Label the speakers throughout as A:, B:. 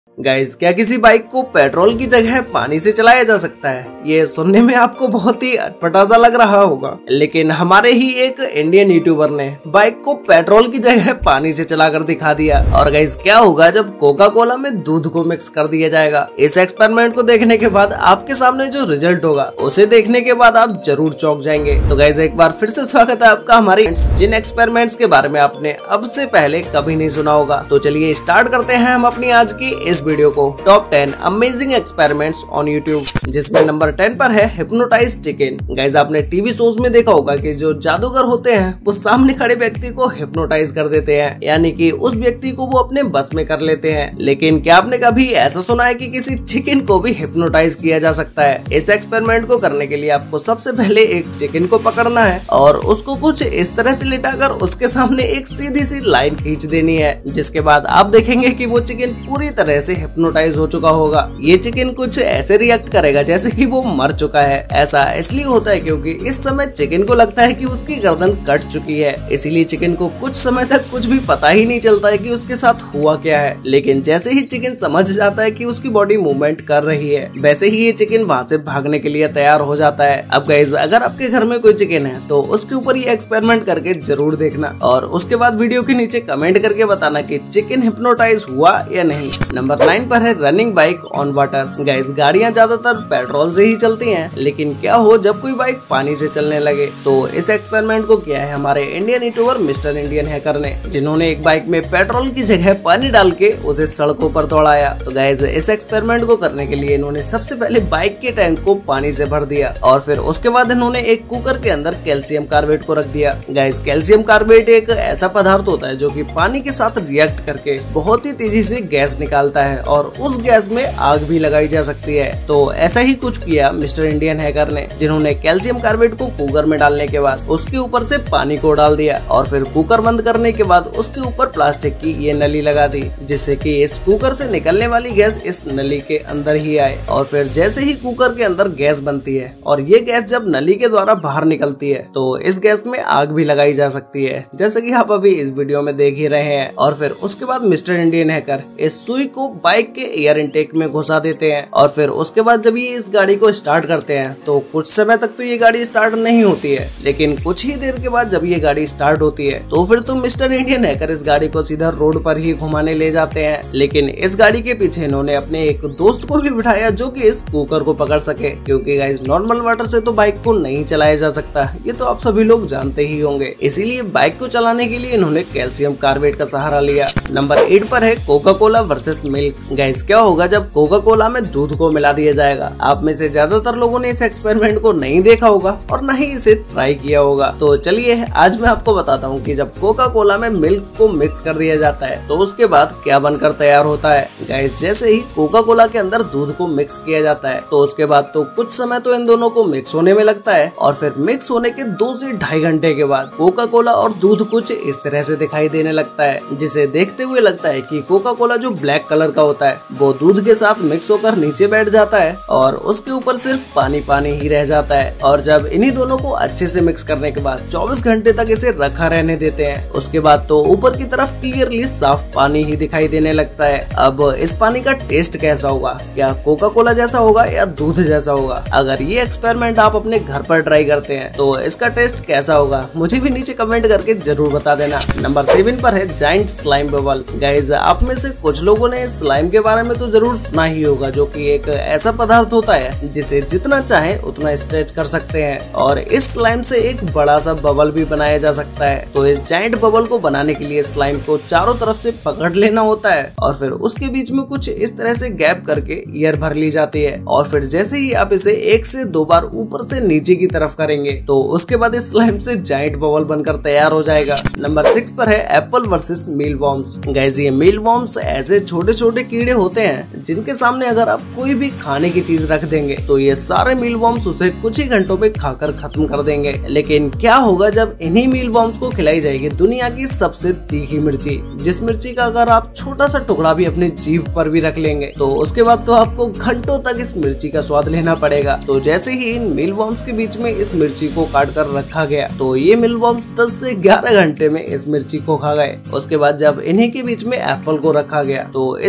A: Guys, क्या किसी bike को पेट्रोल की जगह पानी से चलाया जा सकता है? ये सुनने में आपको बहुत ही अटपटा सा लग रहा होगा, लेकिन हमारे ही एक इंडियन यूट्यूबर ने बाइक को पेट्रोल की जगह पानी से चलाकर दिखा दिया। और गाइस, क्या होगा जब कोका कोला में दूध को मिक्स कर दिया जाएगा? इस एक्सपेरिमेंट को देखने के बाद आपके सामने जो रिजल्ट होगा उसे देखने के बाद आप जरूर चौंक जाएंगे। तो गाइस, एक बार फिर से स्वागत है आपका हमारे जिन एक्सपेरिमेंट्स के बारे में आपने अब से पहले कभी नहीं सुना होगा। तो चलिए स्टार्ट करते हैं हम अपनी आज की इस वीडियो को। Top 10 amazing experiments on YouTube, जिसमें नंबर 10 पर है हिप्नोटाइज्ड चिकन। गाइस, आपने टीवी शोज में देखा होगा कि जो जादूगर होते हैं वो सामने खड़े व्यक्ति को हिप्नोटाइज कर देते हैं, यानी कि उस व्यक्ति को वो अपने बस में कर लेते हैं। लेकिन क्या आपने कभी ऐसा सुना है कि किसी चिकन को भी हिप्नोटाइज किया जा सकता है? इस एक्सपेरिमेंट को करने के लिए आपको सबसे पहले एक चिकन को पकड़ना है और उसको कुछ इस तरह से लिटाकर उसके सामने एक सीधी सी लाइन खींच देनी है, जिसके बाद आप देखेंगे कि वो चिकन पूरी तरह से हिप्नोटाइज हो चुका होगा। ये चिकन कुछ ऐसे रिएक्ट करेगा जैसे कि वो मर चुका है। ऐसा इसलिए होता है क्योंकि इस समय चिकन को लगता है कि उसकी गर्दन कट चुकी है, इसीलिए चिकन को कुछ समय तक कुछ भी पता ही नहीं चलता है कि उसके साथ हुआ क्या है। लेकिन जैसे ही चिकन समझ जाता है कि उसकी बॉडी मूवमेंट कर रही है, वैसे ही ये चिकन वहाँ से भागने के लिए तैयार हो जाता है। अब गाइस, अगर आपके घर में कोई चिकन है तो उसके ऊपर ये एक्सपेरिमेंट करके जरूर देखना और उसके बाद वीडियो के नीचे कमेंट करके बताना कि चिकन हिप्नोटाइज हुआ या नहीं। नंबर 9 पर है running bike on water. Guys, गाड़ियां ज्यादातर पेट्रोल से ही चलती हैं, लेकिन क्या हो जब कोई बाइक पानी से चलने लगे? तो इस एक्सपेरिमेंट को किया है हमारे Indian YouTuber mister Indian hacker ने, जिन्होंने एक बाइक में पेट्रोल की जगह पानी डाल के उसे सड़कों पर दौड़ाया। तो गाइस, इस एक्सपेरिमेंट को करने के लिए इन्होंने सबसे पहले बाइक के टैंक को पानी से भर दिया और फिर उसके बाद इन्होंने एक कुकर के अंदर कैल्शियम कार्बेट को रख दिया। गाइस, कैल्शियम कार्बेट एक ऐसा पदार्थ होता है जो कि पानी के साथ रिएक्ट करके बहुत ही तेजी से गैस निकालता है और उस गैस में आग भी लगाई जा सकती है। तो ऐसा ही कुछ किया मिस्टर इंडियन हैकर ने, जिन्होंने कैल्शियम कार्बेट को कुकर में डालने के बाद उसके ऊपर से पानी को डाल दिया और फिर कुकर बंद करने के बाद उसके ऊपर प्लास्टिक की ये नली लगा दी, जिससे कि इस कुकर से निकलने वाली गैस इस नली के अंदर ही आए। और फिर जैसे ही कुकर के अंदर गैस बनती है और ये गैस जब नली के द्वारा बाहर निकलती है तो इस गैस में आग भी लगाई जा सकती है, जैसे कि आप अभी इस वीडियो में देख ही रहे हैं। और फिर उसके बाद मिस्टर इंडियन हैकर इस सुई को बाइक के एयर इनटेक में घुसा देते हैं और फिर उसके बाद जब ये इस गाड़ी को स्टार्ट करते हैं तो कुछ समय तक तो ये गाड़ी स्टार्ट नहीं होती है, लेकिन कुछ ही देर के बाद जब ये गाड़ी स्टार्ट होती है तो फिर तो मिस्टर इंडियन हैकर इस गाड़ी को सीधा रोड पर ही घुमाने ले जाते हैं। लेकिन इस गाड़ी के पीछे इन्होंने अपने एक दोस्त को भी बिठाया जो कि इस कुकर को पकड़ सके, क्योंकि गाइस नॉर्मल वाटर से तो बाइक को नहीं चलाया जा सकता, ये तो आप सभी लोग जानते ही होंगे। इसीलिए बाइक को चलाने के लिए इन्होंने कैल्शियम कार्बेट का सहारा लिया। नंबर 8 पर है Coca Cola versus milk. Guys, क्या होगा जब कोका कोला में दूध को मिला दिया जाएगा? आप में से ज्यादातर लोगों ने इस एक्सपेरिमेंट को नहीं देखा होगा और न ही इसे ट्राई किया होगा। तो चलिए आज मैं आपको बताता हूँ कि जब कोका कोला में मिल्क को मिक्स कर दिया जाता है तो उसके बाद क्या बनकर तैयार होता है। गाइस, जैसे ही कोका कोला के अंदर दूध को मिक्स किया जाता है तो उसके बाद तो कुछ समय तो इन दोनों को मिक्स होने में लगता है और फिर मिक्स होने के 2 से ढाई घंटे के बाद कोका कोला और दूध कुछ इस तरह से दिखाई देने लगता है, जिसे देखते हुए लगता है कि कोका कोला जो ब्लैक कलर का होता है वो दूध के साथ मिक्स होकर नीचे बैठ जाता है और उसके ऊपर सिर्फ पानी पानी ही रह जाता है। और जब इन्हीं दोनों को अच्छे से मिक्स करने के बाद 24 घंटे तक इसे रखा रहने देते हैं, उसके बाद तो ऊपर की तरफ क्लियरली साफ पानी ही दिखाई देने लगता है। अब इस पानी का टेस्ट कैसा होगा? क्या कोका कोला जैसा होगा या दूध जैसा होगा? अगर ये एक्सपेरिमेंट आप अपने घर पर ट्राई करते हैं तो इसका टेस्ट कैसा होगा मुझे भी नीचे कमेंट करके जरूर बता देना। नंबर 7 पर है जायंट स्लाइम बबल। गाइस, आप में से कुछ लोगों ने स्लाइम के बारे में तो जरूर सुना ही होगा, जो कि एक ऐसा पदार्थ होता है जिसे जितना चाहे उतना स्ट्रेच कर सकते हैं और इस स्लाइम से एक बड़ा सा बबल भी बनाया जा सकता है। तो इस जायंट बबल को बनाने के लिए स्लाइम को चारों तरफ से पकड़ लेना होता है और फिर उसके बीच में कुछ इस तरह से गैप करके एयर भर ली जाती है और फिर जैसे ही आप इसे 1 से 2 बार ऊपर से नीचे की तरफ करेंगे तो उसके बाद इस स्लाइम से जायंट बबल बनकर तैयार हो जाएगा। नंबर 6 पर है apple versus mealworms. Guys, ये मील वॉर्म्स ऐसे छोटे छोटे कीड़े होते हैं जिनके सामने अगर आप कोई भी खाने की चीज रख देंगे तो ये सारे मील वॉर्म्स उसे कुछ ही घंटों में खाकर खत्म कर देंगे। लेकिन क्या होगा जब इन्हीं मील वॉर्म्स को खिलाई जाएगी दुनिया की सबसे तीखी मिर्ची, जिस मिर्ची का अगर आप छोटा सा टुकड़ा भी अपने जीभ पर भी रख लेंगे तो उसके बाद तो आपको घंटों तक इस मिर्ची का स्वाद लेना पड़ेगा। तो जैसे ही इन मील वॉर्म्स के बीच में इस मिर्ची को काट कर रखा गया तो ये मील वॉर्म्स 10 से 11 घंटे में इस मिर्ची को खा गए। उसके बाद जब इन्हीं के बीच में एप्पल को रखा गया तो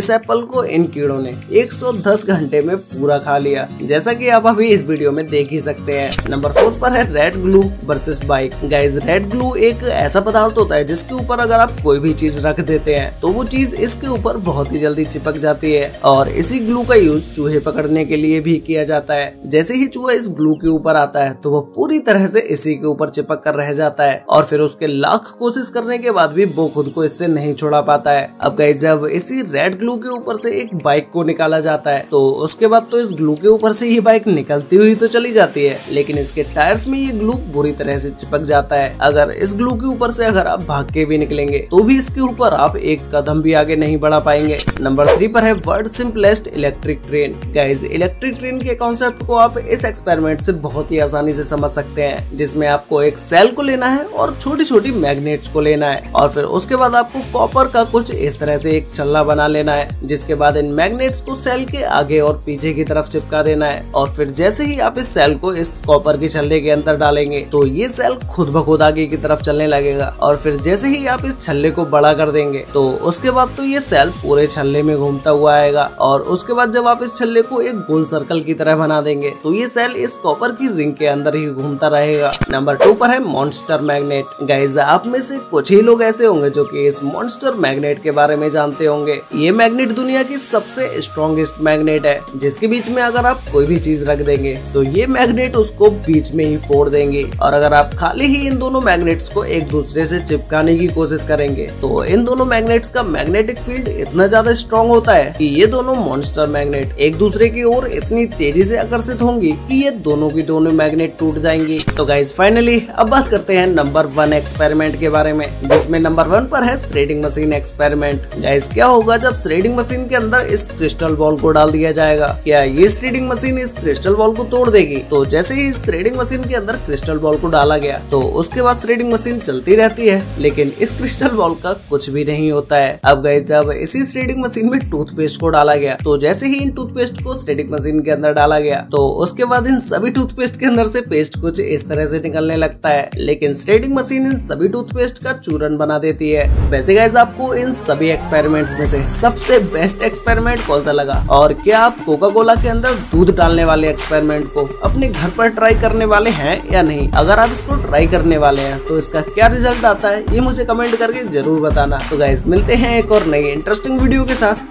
A: इस एप्पल को इन कीड़ों ने 110 घंटे में पूरा खा लिया, जैसा कि आप अभी इस वीडियो में देख ही सकते हैं। नंबर 4 पर है red glue versus bike. Guys, red glue एक ऐसा पदार्थ होता है जिसके ऊपर अगर आप कोई भी चीज रख देते हैं तो वो चीज इसके ऊपर बहुत ही जल्दी चिपक जाती है, और इसी ग्लू का यूज चूहे पकड़ने के लिए भी किया जाता है। जैसे ही चूहा इस ग्लू के ऊपर आता है तो वो पूरी तरह से इसी के ऊपर चिपक कर रह जाता है, और फिर उसके लाख कोशिश करने के बाद भी वो खुद को इससे नहीं छुड़ा पाता है। अब गाइस, जब इसी रेड ग्लू के ऊपर से एक बाइक को निकाला जाता है तो उसके बाद तो इस ग्लू के ऊपर से ये बाइक निकलती हुई तो चली जाती है, लेकिन इसके टायर्स में ये ग्लू बुरी तरह से चिपक जाता है। अगर इस ग्लू के ऊपर से अगर आप भाग के भी निकलेंगे तो भी इसके ऊपर आप एक कदम भी आगे नहीं बढ़ा पाएंगे। नंबर 3 पर है world simplest electric train. Guys, electric train के कॉन्सेप्ट को आप इस एक्सपेरिमेंट से बहुत ही आसानी से समझ सकते हैं, जिसमें आपको एक सेल को लेना है और छोटी छोटी मैग्नेट्स को लेना है, और फिर उसके बाद आपको कॉपर का कुछ इस तरह से एक छल्ला बना लेना है, जिसके बाद इन मैग्नेट्स को सेल के आगे और पीछे की तरफ चिपका देना है। और फिर जैसे ही आप इस सेल को इस कॉपर के छल्ले के अंदर डालेंगे तो ये सेल खुद ब खुद आगे की तरफ चलने लगेगा, और फिर जैसे ही आप इस छल्ले को बड़ा कर देंगे तो उसके बाद तो ये सेल पूरे छल्ले में घूमता हुआ आएगा, और उसके बाद जब आप इस छल्ले को एक गोल सर्कल की तरह बना देंगे तो ये सेल इस कॉपर की रिंग के अंदर ही घूमता रहेगा। नंबर 2 पर है मॉन्स्टर मैग्नेट। गाइस, आप में से कुछ ही लोग ऐसे होंगे जो कि इस मॉन्स्टर मैग्नेट के बारे में जानते होंगे। ये मैग्नेट दुनिया की सबसे स्ट्रॉन्गेस्ट मैग्नेट है, जिसके बीच में अगर आप कोई भी चीज रख देंगे तो ये मैग्नेट उसको बीच में ही फोड़ देंगे, और अगर आप खाली ही इन दोनों मैग्नेट्स को एक दूसरे से चिपकाने की कोशिश करेंगे तो इन दोनों मैग्नेट्स का मैग्नेटिक फील्ड इतना ज्यादा स्ट्रॉन्ग होता है कि ये दोनों मॉन्स्टर मैग्नेट एक दूसरे की ओर इतनी तेजी से आकर्षित होंगी कि ये दोनों की दोनों मैग्नेट टूट जाएंगी। तो गाइस, फाइनली अब बात करते हैं नंबर 1 एक्सपेरिमेंट के बारे में, जिसमें नंबर 1 पर है थ्रेडिंग मशीन एक्सपेरिमेंट। गाइस, क्या होगा जब थ्रेडिंग मशीन के अंदर इस क्रिस्टल बॉल को डाल दिया जाएगा? क्या ये थ्रेडिंग मशीन इस क्रिस्टल बॉल को तोड़ देगी? तो जैसे ही इस थ्रेडिंग मशीन के अंदर क्रिस्टल बॉल को डाला गया तो उसके बाद थ्रेडिंग मशीन चलती रहती है, लेकिन इस क्रिस्टल बॉल का कुछ भी नहीं होता है। अब गाइस, जब इसी थ्रेडिंग मशीन में टूथपेस्ट को डाला गया तो जैसे ही इन टूथपेस्ट को थ्रेडिंग मशीन के अंदर डाला गया तो उसके बाद इन सभी टूथपेस्ट के अंदर से पेस्ट कुछ इस तरह से निकलने लगता है, लेकिन थ्रेडिंग मशीन इन सभी टूथपेस्ट का चूरन बना देती है। वैसे गाइस, आपको इन सभी एक्सपेरिमेंट्स में से सबसे बेस्ट एक्सपेरिमेंट कौन सा लगा, और क्या आप कोका कोला के अंदर दूध डालने वाले एक्सपेरिमेंट को अपने घर पर ट्राई करने वाले हैं या नहीं? अगर आप इसको ट्राई करने वाले हैं तो इसका क्या रिजल्ट आता है ये मुझे कमेंट करके जरूर बताना। तो गाइस, मिलते हैं एक और नई इंटरेस्टिंग वीडियो के साथ।